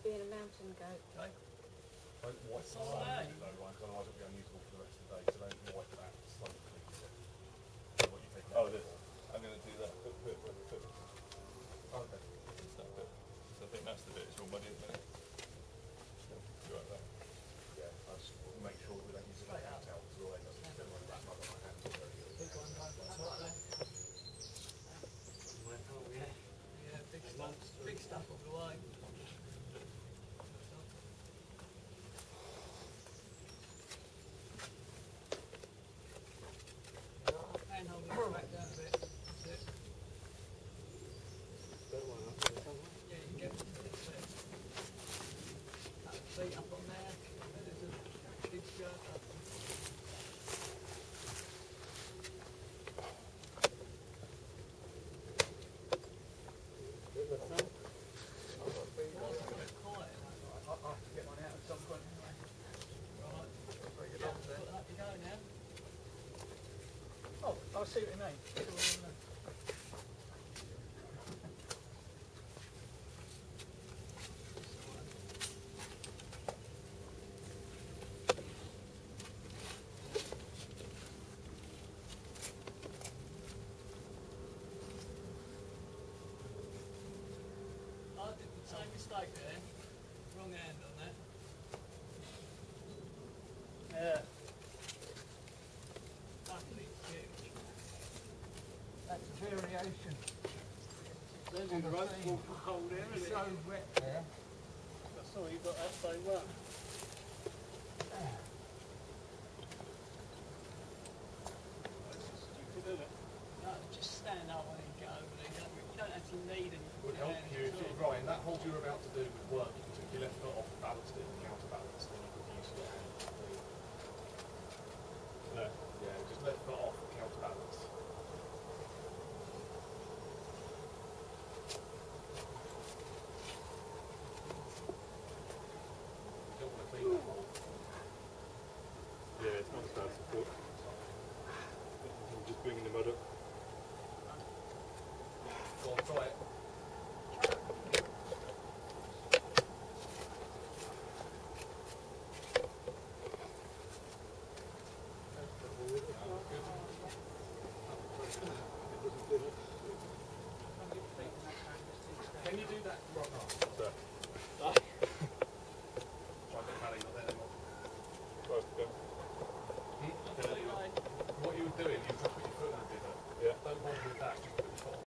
being a mountain goat. Okay. Don't wipe the All side right. of it though, right? Because otherwise it'll be unusable for the rest of the day. So don't wipe that slope, please. What you take Oh, this. I'm going to do that. Put. Oh, okay. It's that bit. So I think that's the bit that's all muddy at the minute. You like that? Yeah, I just make sure we don't use it like that towel because otherwise it doesn't like that mud on my hands. Very good. Yeah, big stuff on the way. And hold it back down a bit. That's it. Yeah, you get it to this bit. Cut the feet up on there. There's a big skirt up. Quiet. I'll have to get one out at some point. Right. Very good. Yeah, put up you go now. Oh, I see what you mean. I did the same mistake there. Wrong hand on that. Yeah. Luckily it's huge. That's a variation. There's the rope for hole there, It's isn't so it? wet there. I saw you got that same one. Stupid, isn't it? No, just stand up when you go over there. You don't actually need anything. Would help you if you, Ryan, that hold you were about to do with work, if you took your left foot off, balanced it, and counterbalanced, then you could use your hand. No. Yeah, just left foot off,